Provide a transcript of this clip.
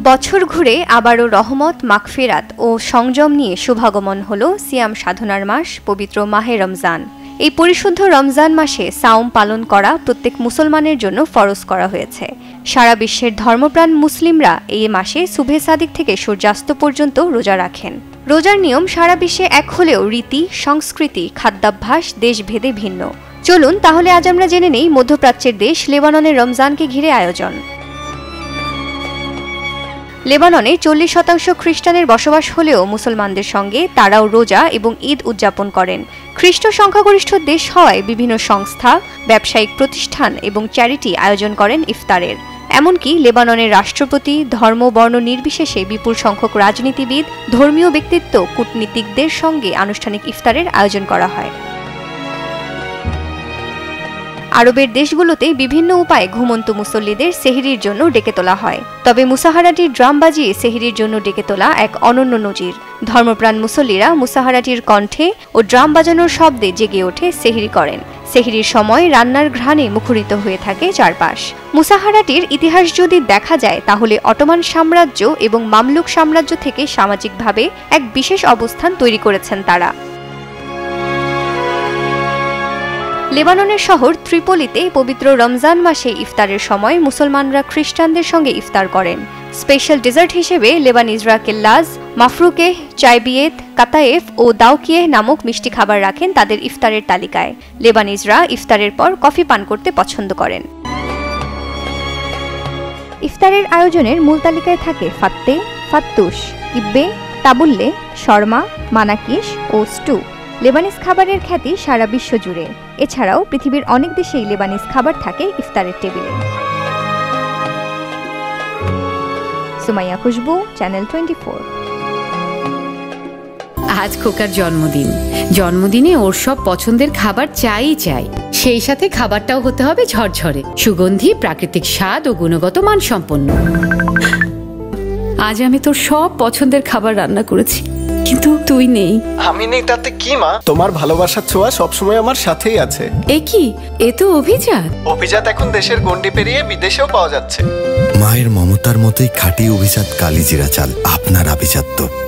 বছর ঘুরে আবারও রহমত, মাগফিরাত ও সংযম নিয়ে শুভাগমন হল সিয়াম সাধনার মাস পবিত্র মাহে রমজান। এই পরিশুদ্ধ রমজান মাসে সাওম পালন করা প্রত্যেক মুসলমানের জন্য ফরজ করা হয়েছে। সারা বিশ্বের ধর্মপ্রাণ মুসলিমরা এই মাসে সুবহে সাদিক থেকে সূর্যাস্ত পর্যন্ত রোজা রাখেন। রোজার নিয়ম সারা বিশ্বে এক হলেও রীতি, সংস্কৃতি, খাদ্যাভ্যাস দেশভেদে ভিন্ন। চলুন তাহলে আজ আমরা জেনে নেই মধ্যপ্রাচ্যের দেশ লেবাননের রমজানকে ঘিরে আয়োজন। লেবাননে 40% খ্রিস্টানের বসবাস হলেও মুসলমানদের সঙ্গে তারাও রোজা এবং ঈদ উদযাপন করেন। খ্রিস্ট সংখ্যাগরিষ্ঠ দেশ হওয়ায় বিভিন্ন সংস্থা, ব্যবসায়িক প্রতিষ্ঠান এবং চ্যারিটি আয়োজন করেন ইফতারের। এমনকি লেবাননের রাষ্ট্রপতি, ধর্ম, বর্ণ নির্বিশেষে বিপুল সংখ্যক রাজনীতিবিদ, ধর্মীয় ব্যক্তিত্ব, কূটনীতিকদের সঙ্গে আনুষ্ঠানিক ইফতারের আয়োজন করা হয়। আরবের দেশগুলোতে বিভিন্ন উপায়ে ঘুমন্ত মুসল্লিদের সেহরির জন্য ডেকে তোলা হয়। তবে মুসাহারাটির ড্রাম বাজিয়ে সেহরির জন্য ডেকে তোলা এক অনন্য নজির। ধর্মপ্রাণ মুসল্লিরা মুসাহারাটির কণ্ঠে ও ড্রাম বাজানোর শব্দে জেগে ওঠে সেহরি করেন। সেহরির সময় রান্নার ঘ্রাণে মুখরিত হয়ে থাকে চারপাশ। মুসাহারাটির ইতিহাস যদি দেখা যায় তাহলে অটোমান সাম্রাজ্য এবং মামলুক সাম্রাজ্য থেকে সামাজিকভাবে এক বিশেষ অবস্থান তৈরি করেছেন তারা। লেবাননের শহর ত্রিপোলিতে পবিত্র রমজান মাসে ইফতারের সময় মুসলমানরা খ্রিস্টানদের সঙ্গে ইফতার করেন। স্পেশাল ডেজার্ট হিসেবে লেবানিজরা কেল্লাজ, মাফরুকেহ, চাইবিয়েত, কাতায়েফ ও দাউকিয়েহ নামক মিষ্টি খাবার রাখেন তাদের ইফতারের তালিকায়। লেবানিজরা ইফতারের পর কফি পান করতে পছন্দ করেন। ইফতারের আয়োজনের মূল তালিকায় থাকে fatteh, fattoush, kibbeh, tabbouleh, shawarma, manakish ও স্টু। লেবানিজ খাবারের খ্যাতি সারা বিশ্ব জুড়ে। এছাড়াও পৃথিবীর অনেক দেশেই লেবানিজ খাবার থাকে ইফতারের টেবিলে। সুমাইয়া খুশবু, চ্যানেল 24। আজ খোকার জন্মদিন। জন্মদিনে ওর সব পছন্দের খাবার চাই। সেই সাথে খাবারটাও হতে হবে ঝরঝরে, সুগন্ধি, প্রাকৃতিক স্বাদ ও গুণগত মানসম্পন্ন। আজ আমি তোর সব পছন্দের খাবার রান্না করেছি, কিন্তু তুই নেই। আমি নেই তাতে কি মা? তোমার ভালোবাসার ছোঁয়া সবসময় আমার সাথেই আছে। এ কি? এ তো অভিজাত। অভিজাত এখন দেশের গণ্ডি পেরিয়ে বিদেশেও পাওয়া যাচ্ছে। মায়ের মমতার মতোই খাঁটি অভিজাত কালিজিরা চাল, আপনার আভিজাত্য।